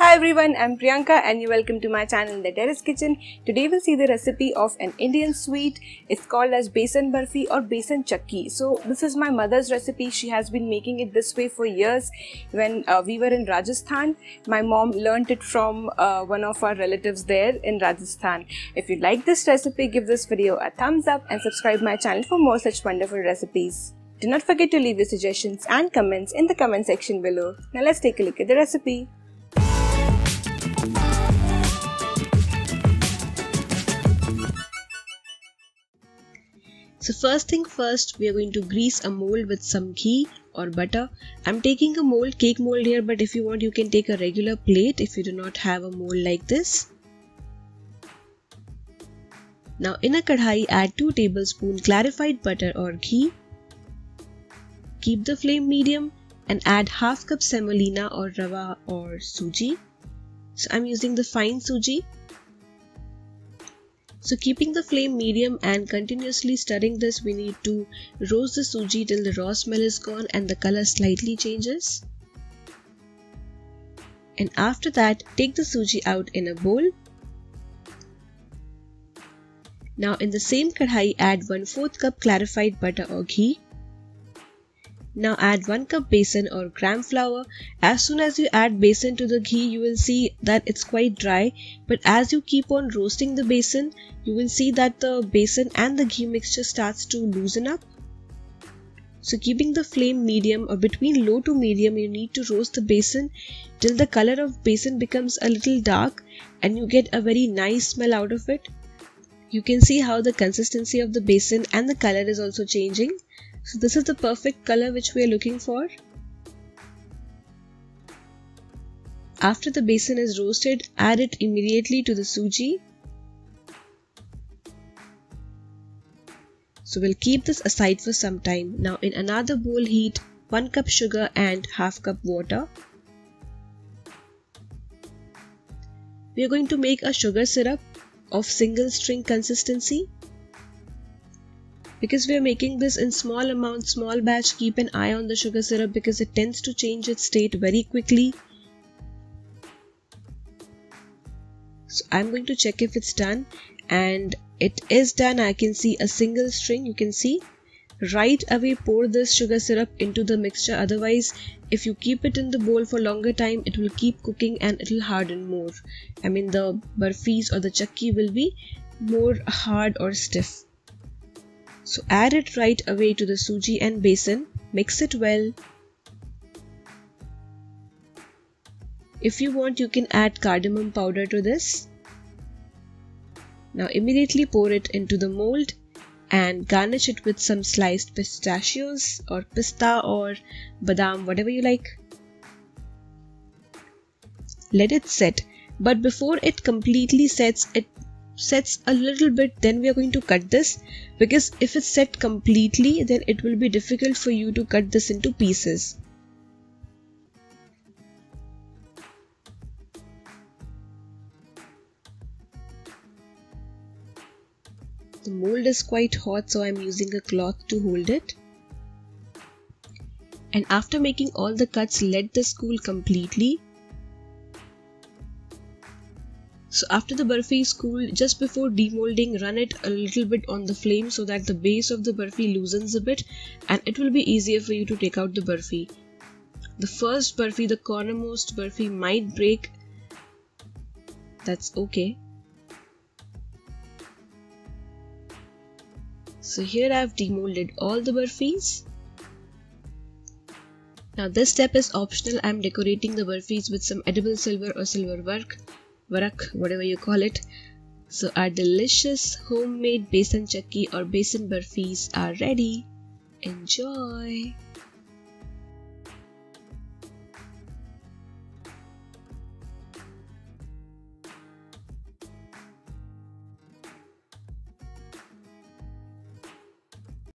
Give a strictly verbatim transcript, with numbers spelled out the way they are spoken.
Hi everyone, I'm Priyanka and you're welcome to my channel The Terrace Kitchen. Today we'll see the recipe of an Indian sweet. It's called as besan barfi or besan chakki. So this is my mother's recipe. She has been making it this way for years. When uh, we were in Rajasthan, my mom learnt it from uh, one of our relatives there in Rajasthan. If you like this recipe, give this video a thumbs up and subscribe my channel for more such wonderful recipes. Do not forget to leave your suggestions and comments in the comment section below. Now let's take a look at the recipe. So first thing first, we are going to grease a mold with some ghee or butter. I'm taking a mold, cake mold here, but if you want you can take a regular plate if you do not have a mold like this. Now in a kadhai add two tablespoons clarified butter or ghee. Keep the flame medium and add half cup semolina or rava or suji. So I'm using the fine suji. So keeping the flame medium and continuously stirring this, we need to roast the suji till the raw smell is gone and the color slightly changes. And after that, take the suji out in a bowl. Now in the same kadhai, add one fourth cup clarified butter or ghee. Now add one cup besan or gram flour. As soon as you add besan to the ghee, you will see that it's quite dry, but as you keep on roasting the besan, you will see that the besan and the ghee mixture starts to loosen up. So keeping the flame medium or between low to medium, you need to roast the besan till the color of besan becomes a little dark and you get a very nice smell out of it. You can see how the consistency of the besan and the color is also changing. So this is the perfect color which we are looking for. After the besan is roasted, add it immediately to the suji. So we'll keep this aside for some time. Now in another bowl heat one cup sugar and half cup water. We are going to make a sugar syrup of single string consistency. Because we are making this in small amount, small batch, keep an eye on the sugar syrup because it tends to change its state very quickly. So I'm going to check if it's done, and it is done. I can see a single string, you can see. Right away pour this sugar syrup into the mixture, otherwise if you keep it in the bowl for longer time, it will keep cooking and it will harden more. I mean the barfis or the chakki will be more hard or stiff. So add it right away to the suji and besan, mix it well. If you want, you can add cardamom powder to this. Now immediately pour it into the mold and garnish it with some sliced pistachios or pista or badam, whatever you like. Let it set, but before it completely sets, it sets a little bit, then we are going to cut this, because if it's set completely, then it will be difficult for you to cut this into pieces. The mold is quite hot, so I'm using a cloth to hold it. And after making all the cuts, let this cool completely. So after the barfi is cool, just before demolding, run it a little bit on the flame so that the base of the barfi loosens a bit and it will be easier for you to take out the barfi. The first barfi, the cornermost barfi, might break. That's okay. So here I have demolded all the barfis. Now this step is optional. I am decorating the barfis with some edible silver or silver work. Varak, whatever you call it. So our delicious homemade besan chakki or besan barfis are ready. Enjoy!